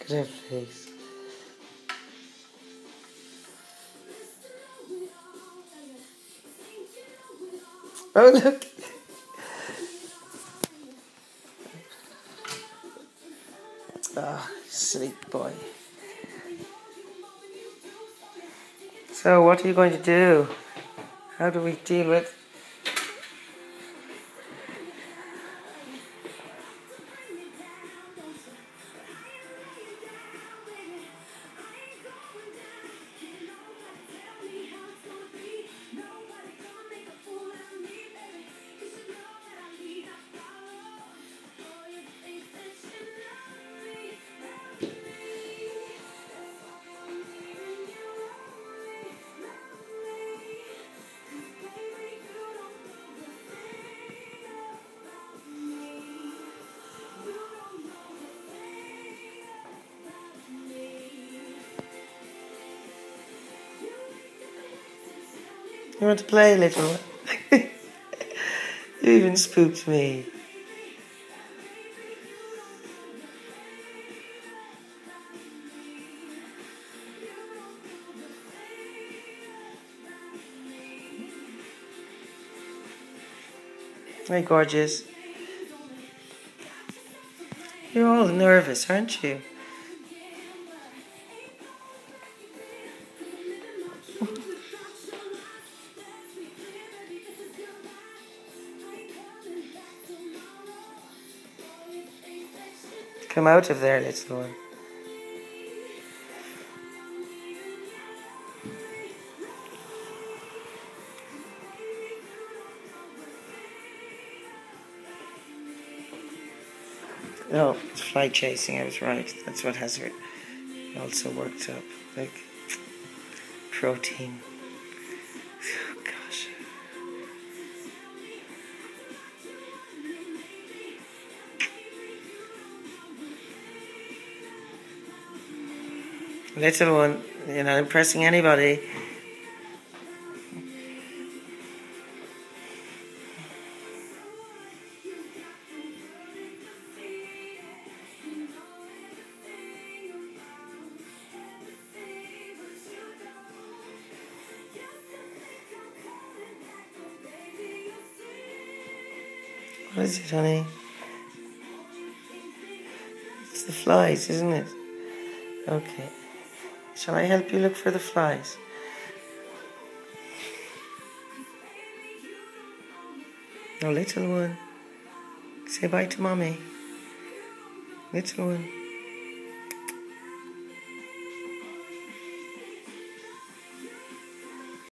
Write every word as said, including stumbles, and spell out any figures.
at her face. Oh, look. Ah, oh, silly boy. So, what are you going to do? How do we deal with... You want to play, little one? You even spooked me. Hey, gorgeous. You're all nervous, aren't you? Come out of there, little one. Oh, it's fly chasing, I was right. That's what has her also worked up. Like protein. Oh, gosh. Little one, you're not impressing anybody. What is it, honey? It's the flies, isn't it? Okay. Shall I help you look for the flies? Oh, little one. Say bye to mommy. Little one.